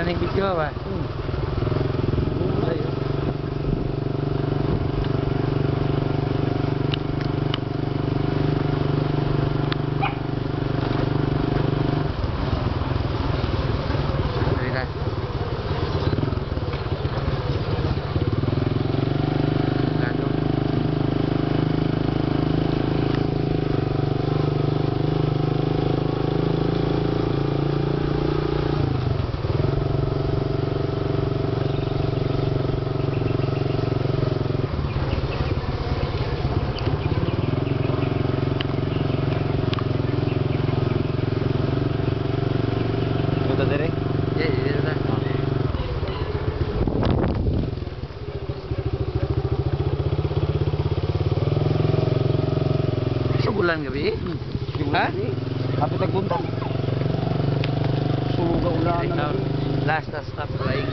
ning video ba? Gulay. Dali na. Ano? Punta dire. Dito na. Sugulan gabi? Ha? Kapit tagpunta. Suga ulan na. Last stop flying.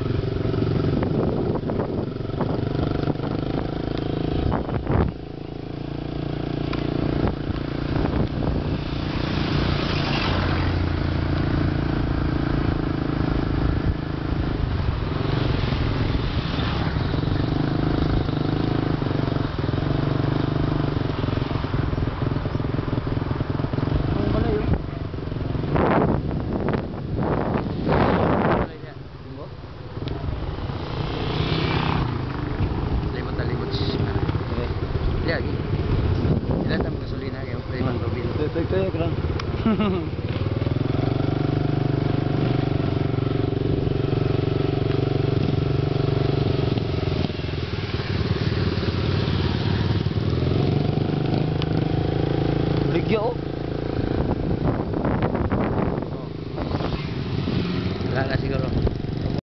Lagi. Ilan ang gasolina kayo? Prima Robin. Tuig-tuig lang. Ligya oh. Wala na siguro.